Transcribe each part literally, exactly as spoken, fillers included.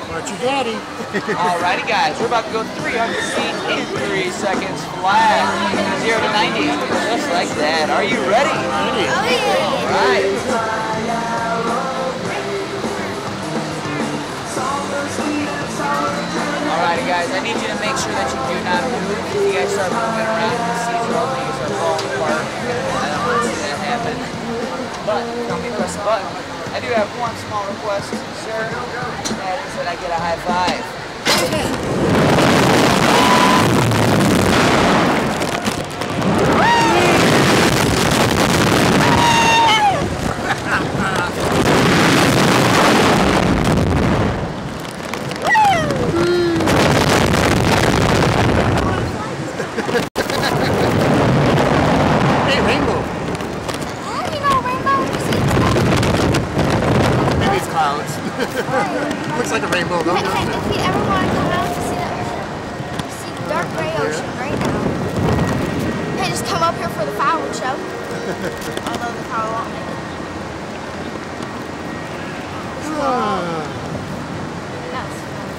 What you daddy? Alrighty guys, we're about to go three hundred feet in three seconds flat. Zero to ninety, just like that. Are you ready? Ready. Oh yeah. Alright. Alrighty guys, I need you to make sure that you do not move. If you guys start moving around, the seats will things are falling apart. I don't want to see that happen. But, tell me to press the button. I do have one small request, sir. That is that I get a high five. Hey, rainbow. How do you know rainbow? You see Maybe it's clouds. Looks like a rainbow, though, Hey, hey, doesn't it? if you ever want to come out to see the ocean, you see the dark gray ocean right now. Hey, just come up here for the fireworks show. Although the power won't make it. It's long. That's fun.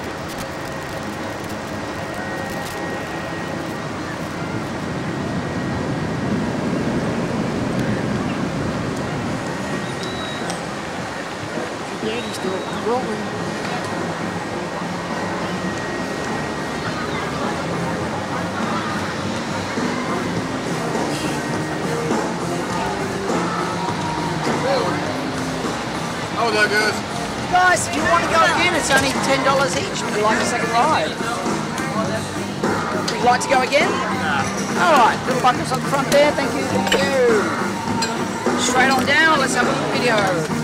Daddy's still rolling. Oh, that goes. Guys, if you want to go again, it's only ten dollars each. Would you like a second ride? Would you like to go again? Nah. Alright, little buckets up front there. Thank you, thank you. Straight on down, let's have a look video.